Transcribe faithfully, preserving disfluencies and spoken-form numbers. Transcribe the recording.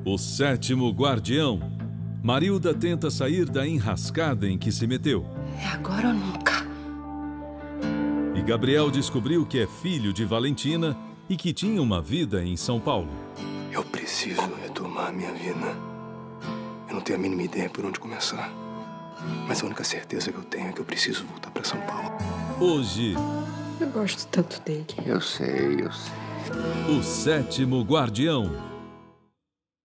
O sétimo guardião. Marilda tenta sair da enrascada em que se meteu. É agora ou nunca. E Gabriel descobriu que é filho de Valentina e que tinha uma vida em São Paulo. Eu preciso retomar a minha vida. Eu não tenho a mínima ideia por onde começar. Mas a única certeza que eu tenho é que eu preciso voltar para São Paulo. Hoje... Eu gosto tanto dele. Eu sei, eu sei. O sétimo guardião.